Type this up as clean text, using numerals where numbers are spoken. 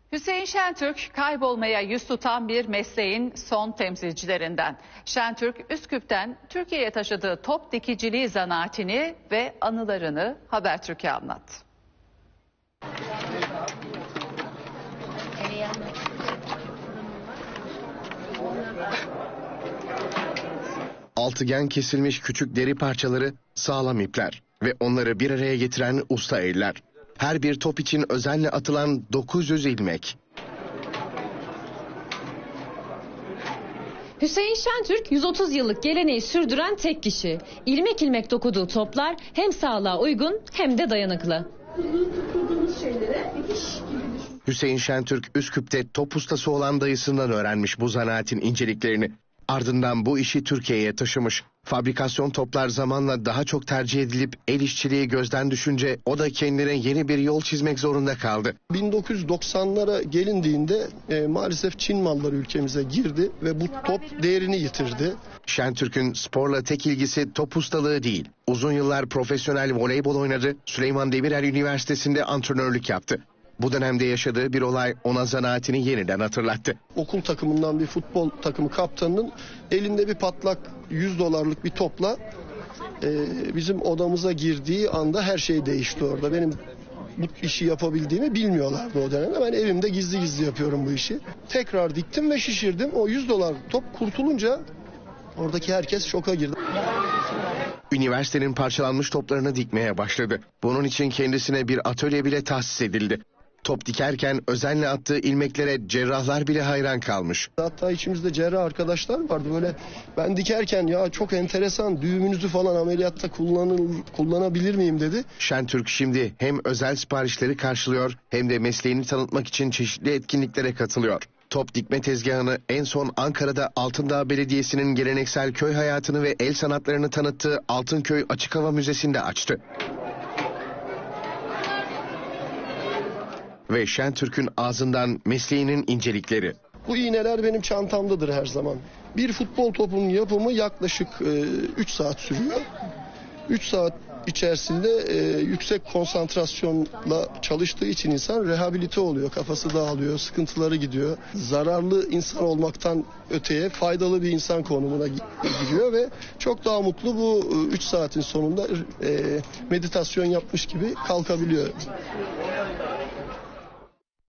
Hüseyin Şentürk kaybolmaya yüz tutan bir mesleğin son temsilcilerinden. Şentürk Üsküp'ten Türkiye'ye taşıdığı top dikiciliği zanaatini ve anılarını Habertürk'e anlattı. Altıgen kesilmiş küçük deri parçaları, sağlam ipler ve onları bir araya getiren usta eller. Her bir top için özenle atılan 900 ilmek. Hüseyin Şentürk 130 yıllık geleneği sürdüren tek kişi. İlmek ilmek dokuduğu toplar hem sağlığa uygun hem de dayanıklı. Hüseyin Şentürk Üsküp'te top ustası olan dayısından öğrenmiş bu zanaatin inceliklerini. Ardından bu işi Türkiye'ye taşımış. Fabrikasyon toplar zamanla daha çok tercih edilip el işçiliği gözden düşünce o da kendine yeni bir yol çizmek zorunda kaldı. 1990'lara gelindiğinde maalesef Çin malları ülkemize girdi ve bu top değerini yitirdi. Şentürk'ün sporla tek ilgisi top ustalığı değil. Uzun yıllar profesyonel voleybol oynadı, Süleyman Demirel Üniversitesi'nde antrenörlük yaptı. Bu dönemde yaşadığı bir olay ona zanaatini yeniden hatırlattı. Okul takımından bir futbol takımı kaptanının elinde bir patlak $100'lık bir topla bizim odamıza girdiği anda her şey değişti orada. Benim bu işi yapabildiğimi bilmiyorlardı o dönemde. Ben evimde gizli gizli yapıyorum bu işi. Tekrar diktim ve şişirdim. O $100 top kurtulunca oradaki herkes şoka girdi. Üniversitenin parçalanmış toplarını dikmeye başladı. Bunun için kendisine bir atölye bile tahsis edildi. Top dikerken özenle attığı ilmeklere cerrahlar bile hayran kalmış. Hatta içimizde cerrah arkadaşlar vardı, böyle ben dikerken ya çok enteresan, düğümünüzü falan ameliyatta kullanabilir miyim dedi. Şentürk şimdi hem özel siparişleri karşılıyor hem de mesleğini tanıtmak için çeşitli etkinliklere katılıyor. Top dikme tezgahını en son Ankara'da Altındağ Belediyesi'nin geleneksel köy hayatını ve el sanatlarını tanıttığı Altınköy Açık Hava Müzesi'nde açtı. Ve Şentürk'ün ağzından mesleğinin incelikleri. Bu iğneler benim çantamdadır her zaman. Bir futbol topunun yapımı yaklaşık 3 saat sürüyor. 3 saat içerisinde yüksek konsantrasyonla çalıştığı için insan rehabilite oluyor. Kafası dağılıyor, sıkıntıları gidiyor. Zararlı insan olmaktan öteye faydalı bir insan konumuna gidiyor ve çok daha mutlu bu 3 saatin sonunda meditasyon yapmış gibi kalkabiliyor.